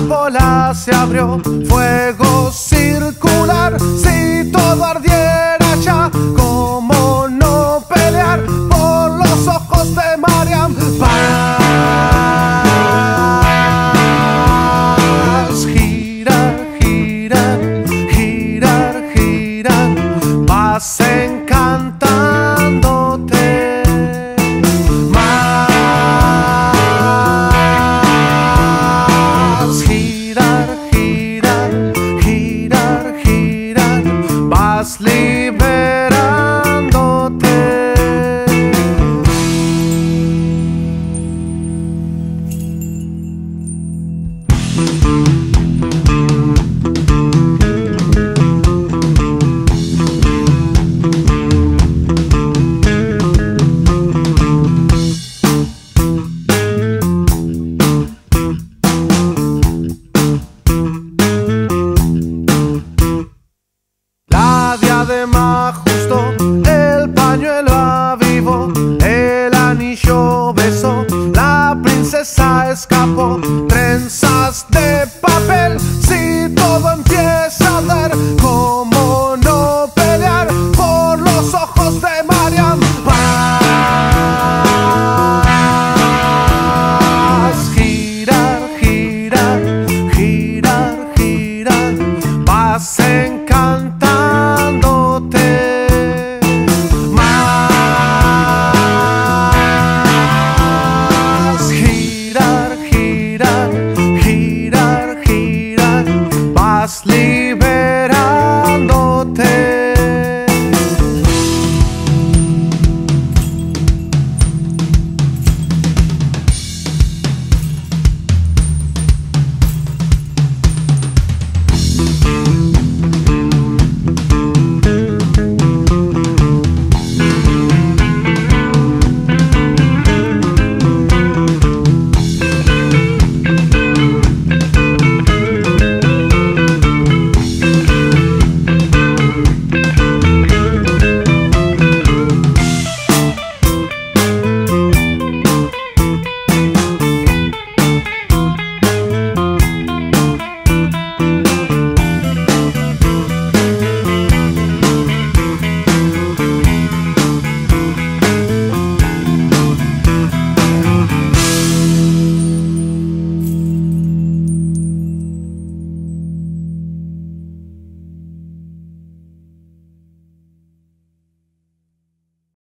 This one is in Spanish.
amapola se abrió, fuego circular. Si todo ardiera ya, ¿cómo no pelear por los ojos de Mariam? Paz, girar, girar, girar, girar, vas encantándote. Más, girar, girar, girar, girar, vas liberándote. La diadema justo, el pañuelo avivo, el anillo besó, la princesa escapó, trenzas de papel. Sí,